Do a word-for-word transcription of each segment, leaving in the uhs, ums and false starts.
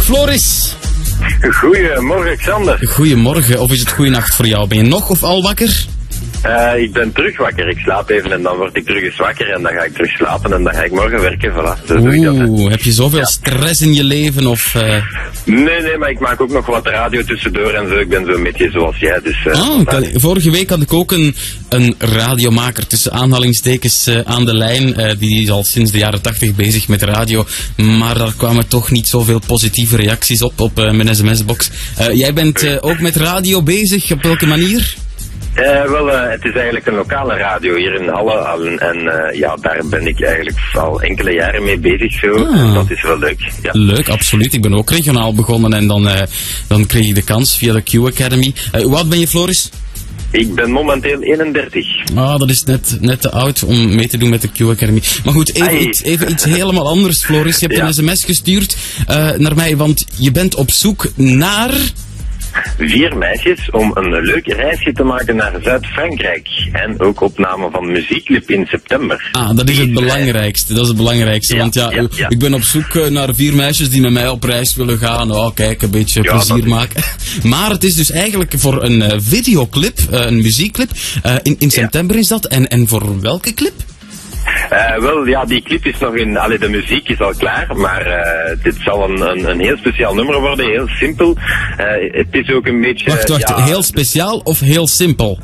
Floris. Goedemorgen, Xander. Goedemorgen, of is het goeienacht voor jou? Ben je nog of al wakker? Uh, ik ben terug wakker. Ik slaap even en dan word ik terug eens wakker en dan ga ik terug slapen en dan ga ik morgen werken. Voilà. Zo doe ik dat, Oeh, heb je zoveel ja. stress in je leven of... Uh... Nee, nee, maar ik maak ook nog wat radio tussendoor en zo. Ik ben zo'n beetje zoals jij, dus... Uh, ah, kan... Vorige week had ik ook een, een radiomaker tussen aanhalingstekens uh, aan de lijn. Uh, die is al sinds de jaren tachtig bezig met radio. Maar daar kwamen toch niet zoveel positieve reacties op, op uh, mijn sms-box. Uh, jij bent uh, ook met radio bezig, op welke manier? Uh, wel, uh, het is eigenlijk een lokale radio hier in Halle en, en uh, ja, daar ben ik eigenlijk al enkele jaren mee bezig zo. Ah. Dat is wel leuk. Ja. Leuk, absoluut. Ik ben ook regionaal begonnen en dan, uh, dan kreeg ik de kans via de Q Academy. Uh, hoe oud ben je, Floris? Ik ben momenteel eenendertig. Ah, dat is net, net te oud om mee te doen met de Q Academy. Maar goed, even, iets, even iets helemaal anders, Floris. Je hebt ja. een sms gestuurd uh, naar mij, want je bent op zoek naar... Vier meisjes om een leuk reisje te maken naar Zuid-Frankrijk. En ook opname van muziekclip in september. Ah, dat is het belangrijkste. Dat is het belangrijkste. Ja, want ja, ja, ja, ik ben op zoek naar vier meisjes die met mij op reis willen gaan. Oh, kijk, een beetje ja, plezier maken. Maar het is dus eigenlijk voor een uh, videoclip, uh, een muziekclip. Uh, in, in september ja. is dat. En, en voor welke clip? Uh, wel, ja, die clip is nog in... Allee, de muziek is al klaar, maar uh, dit zal een, een, een heel speciaal nummer worden, heel simpel. Uh, het is ook een beetje... Wacht, wacht, ja, heel speciaal of heel simpel?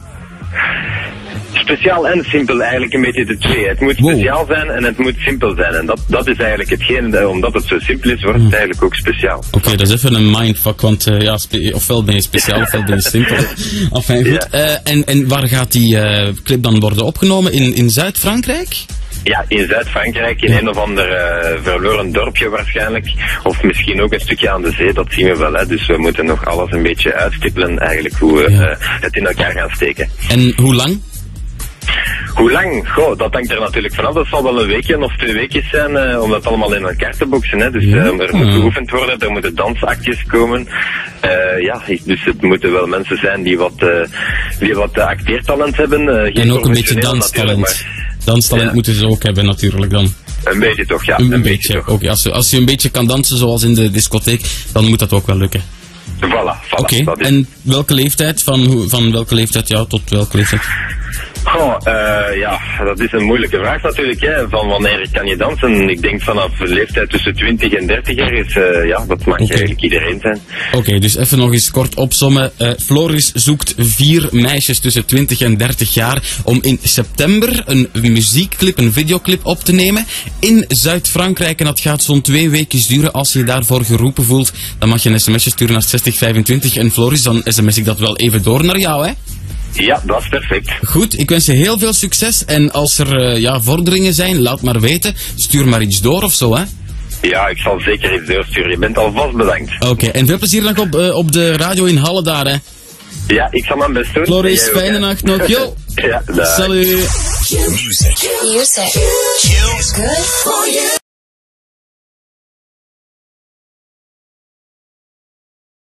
Speciaal en simpel, eigenlijk een beetje de twee. Het moet speciaal wow. zijn en het moet simpel zijn. En dat, dat is eigenlijk hetgeen, omdat het zo simpel is, wordt het eigenlijk ook speciaal. Oké, okay, dat is even een mindfuck, want uh, ja, ofwel ben je speciaal, ofwel ben je simpel. Enfin, goed. Ja. Uh, en, en waar gaat die uh, clip dan worden opgenomen? In, in Zuid-Frankrijk? Ja, in Zuid-Frankrijk, in ja. een of ander uh, verloren dorpje waarschijnlijk. Of misschien ook een stukje aan de zee, dat zien we wel. Hè. Dus we moeten nog alles een beetje uitstippelen, eigenlijk, hoe we ja. uh, het in elkaar gaan steken. En hoe lang? Hoe lang? Goh, dat hangt er natuurlijk vanaf. Dat zal wel een weekje of twee weekjes zijn uh, om dat allemaal in elkaar te boksen. Hè. Dus uh, er moet geoefend worden, er moeten dansactjes komen. Uh, ja, dus het moeten wel mensen zijn die wat, uh, die wat uh, acteertalent hebben. Uh, en ook een beetje danstalent. Danstalent ja. moeten ze ook hebben natuurlijk dan. Een beetje toch, ja. Een, een, een beetje, beetje toch. Okay, als, je, als je een beetje kan dansen zoals in de discotheek, dan moet dat ook wel lukken. Voilà, voilà. Oké, okay. En welke leeftijd? Van, van welke leeftijd jou tot welke leeftijd? Goh, uh, ja, dat is een moeilijke vraag natuurlijk, hè. Van wanneer kan je dansen? Ik denk vanaf de leeftijd tussen twintig en dertig jaar is, uh, ja, dat mag okay. eigenlijk iedereen zijn. Oké, okay, dus even nog eens kort opsommen. Uh, Floris zoekt vier meisjes tussen twintig en dertig jaar om in september een muziekclip, een videoclip op te nemen in Zuid-Frankrijk. En dat gaat zo'n twee weken duren. Als je je daarvoor geroepen voelt, dan mag je een sms'je sturen naar zestig vijfentwintig. En Floris, dan sms ik dat wel even door naar jou, hè? Ja, dat is perfect. Goed, ik wens je heel veel succes. En als er uh, ja, vorderingen zijn, laat maar weten. Stuur maar iets door of zo, hè? Ja, ik zal zeker iets doorsturen. Je bent alvast bedankt. Oké, okay, en veel plezier nog op, uh, op de radio in Halle daar, hè? Ja, ik zal mijn best doen. Floris, fijne nacht nog. Yo! Ja, dag. Salut! Music. Music. Q is good for you.